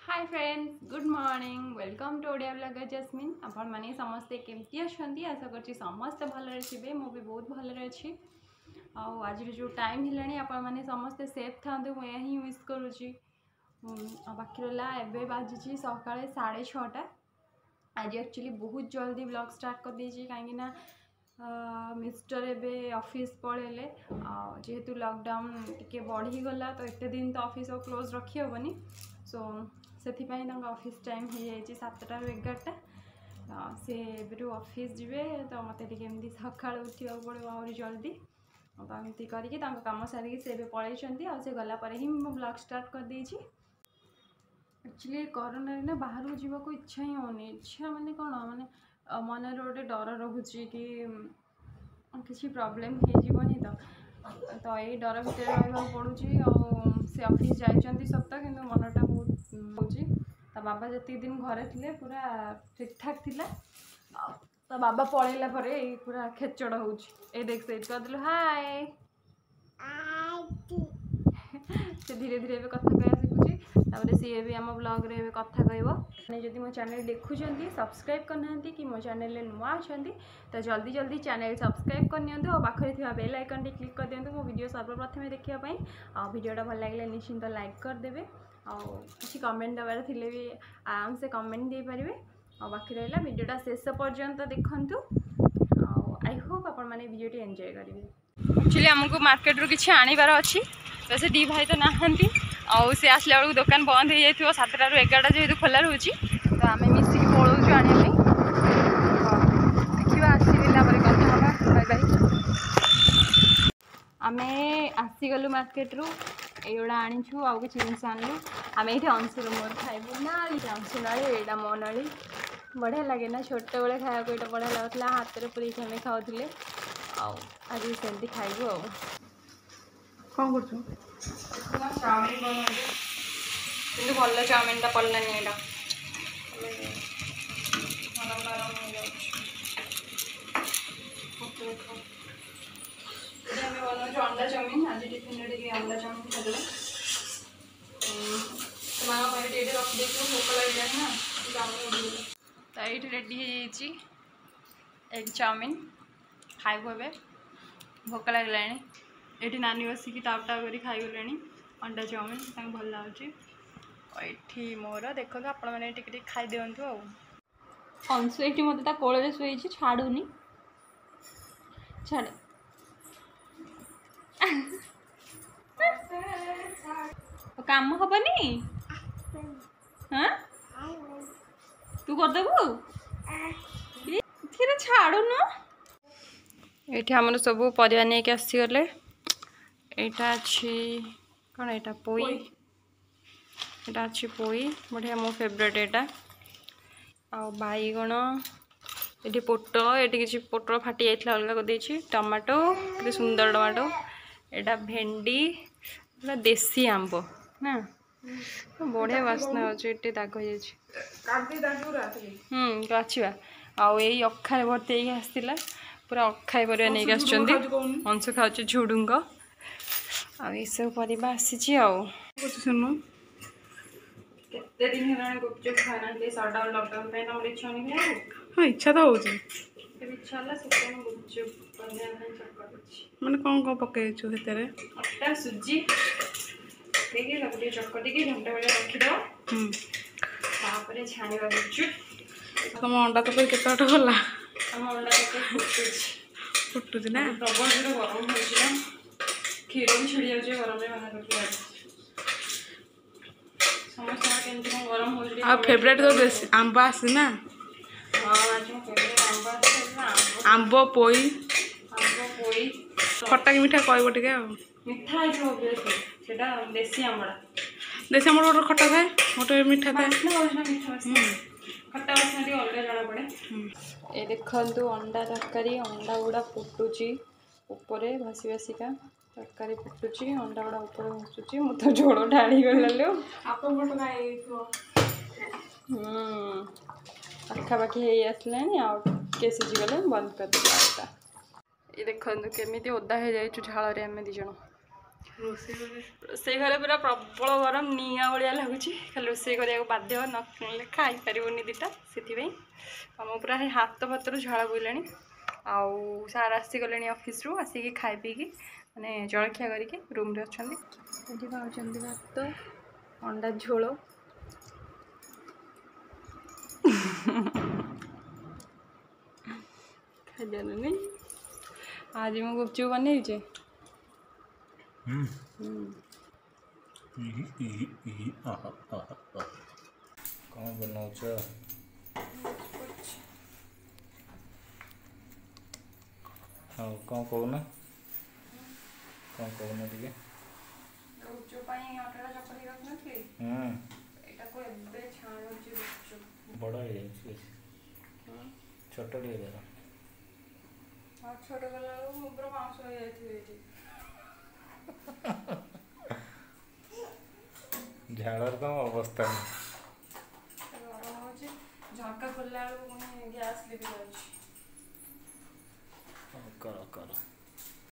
Hi friends, good morning. Welcome to Odia blogger Jasmine. आपण माने समस्ते केमती अछंती? आशा करछि समस्ते भलरे छिबे। मो भी बहुत भलरे अछि। आज जो टाइम हिलानी आपण माने समस्ते सेफ थांदे मो यही विश करूछि। बाकी रला एबे बाजिछि सकाळे 6:30। आज एक्चुअली बहुत जल्दी ब्लॉग स्टार्ट कर दीजिए कहीं मिस्टर एबे ऑफिस पळेले। जेहेतु लॉकडाउन टिके बढ़ी गला तो एते दिन तो ऑफिस क्लोज रखी हेबनी। सो से ऑफिस टाइम हो जाए 7टा ରୁ 11ଟା। से एबेटू ऑफिस जीवे तो मत टी सका उठा पड़ो आहरी जल्दी। तो एमती करके कम सारिकी से पलैंती से गलापर ही ब्लॉग स्टार्ट कर देछि। एक्चुअली कोरोना ना बाहर जीवा को इच्छा ही होनी। इच्छा माने कौन माने मन गोटे डर रोचे कि किसी प्रोब्लेम होनी तो ये डर भितर रहा पड़ू। से ऑफिस जाइए सत कि मनटा बहुत हो बाबा जी दिन घरे थे पूरा ठीक ठाक थिला। तो बाबा पलैला पूरा खेचड़ हो देख से कहलु हाय से धीरे धीरे कथा कह शिखुची। सी भी आम ब्लॉग रे कथा कह जदि मो चैनल देखुं सब्सक्राइब करना कि मो चैनल नुआ अच्छा तो जल्दी जल्दी चैनल सब्सक्राइब करनी और पाखे थी बेल आइकन टी क्लिक कर दिंतु। मो वीडियो सर्वप्रथम देखापी आ वीडियोटा भल लगे निश्चिंत लाइक करदे। किसी कमेंट देवार थिले भी आराम से कमेंट दे पारे। बाकी रहा वीडियोटा शेष पर्यंत देखु। आई होप आपण मैंने वीडियो एंजॉय करेंगे। एक्चुअली आमको मार्केट रू किसी आनबार अच्छी तो से दी भाई तो नहांती से आसला बेलू दुकान बंद हो जाए 7टा ରୁ 11ଟା जेहेतु खोला रोचे तो आम मिसिक पलाऊँ आने। देखा आसला कथा हाँ बाय बाय। आम आसीगलु मार्केट रू एगुड़ा आनीचु आउ कि जिनस आनलु। आम ये अंशुर मोर खाइबू ना अंशु नाली एटा मो नाली बढ़िया लगे ना। छोट बेले खाया यहाँ बढ़िया लगुला हाथ में पूरी आम खाऊे। आज सेमती खाइबू आ कौन कर चाउमिन कि भल चाउमिनटा पड़लानी यहाँ नरम नरम हो बनाऊँ अंडा चाउमिन। आज टिफिन अंडा चाउमिन खाद से रखी भोक लगे ना तो ये रेडी हो एग चाउमिन खाइबू। ए भोक लगला ये नानी बसिकी टाप टाप कर खाईगले अंडा चाउमिन भल लगे। ये मोर देखो आपण मैंने टिके खाई दिंतु। अंशु ये मत कोल शोई छाड़ूनी छाड़ काम हबनी। हाँ तू करदेबू छाड़ून। ये आमर सब परिवा नहीं कि आसीगले। यहाँ अच्छी कौन यहाँ पोई यहाँ अच्छी पोई बढ़िया मो फेवरेट यहाँ आ बैगण ये पोटल ये किसी पोटल फाटी जाता अलग कर टमाटो कि सुंदर टमाटो यहाँ भेंडी पूरा देसी आंब ना बढ़िया बास्ना अच्छे ये दाग हो आई अखारे भर्ती आसला पूरा अखाई पर नहीं अंश खाऊ झुडुंग सब परिवा आसी। सुनु केते दिन है गुपचुप खाना सटडाउन लॉकडाउन पे नंबर इच्छा नहीं है। हां इच्छा तो होची इच्छा हला से गुपचुप बनिया नहीं चक्कर माने कौन पके छु हेतरे अट्टा सुजी देखे सब चक्कर के घंटा बेले रखी दो। तापरे छाणीबा गुपचुप तुम अंडा तो केते बाट होला। हम अंडा तो फुटुची ना प्रबल जो गरम होची ना क्षीर भी छिड़ी जाउछे गरम रे बाहर रखी समस्या केमती गरम हो आ फेवरेट तो देसी आंबा आसी ना। हां आज मो फेवरेट आंबा आसी आंबो पोई खट्टा की मीठा कहबो टिके आ मीठा है जो बेसी सेटा देसी आंबा गोटे खट्टा थाए गोटे मीठा थाए खट्टा वासना टी अलग जाना पड़े। ये देखंतु अंडा तरकारी अंडा गुड़ा फुटुची ऊपर भासी भासिका तरकारी फुटुची अंडा गुड़ा ऊपर भासुची मु तो झोल ढाड़ी गलो पाखापाखि हो आसला सिझीगले बंद कर दिया। ये देखो केमी ओदा हो जाए झाल आम दिज रोषेई घरे पूरा प्रबल गरम निआ भाया लगुच खाली रोषेई करा बाध्य ना खाई पारनी दीटा से पूरा हाथ फातर झाड़ बोला आउ सार आसीगले ऑफिस रु आसिक खाई पीकी मैंने जलखिया करके रूम रे अच्छा खाऊँ भात अंडा झोल खाई आज मैं गुपचुप बन कौन बनाऊच हाँ कौन कहना कौन कहना टे गुपचुप अटा चकड़ी रखी बड़ हो जाए छोट हाँ छोट गला पूरा बाउंस हो जाए झाड़र कम अवस्था नहीं गरम हो झरका खोलला गैस लिपि जाऊँ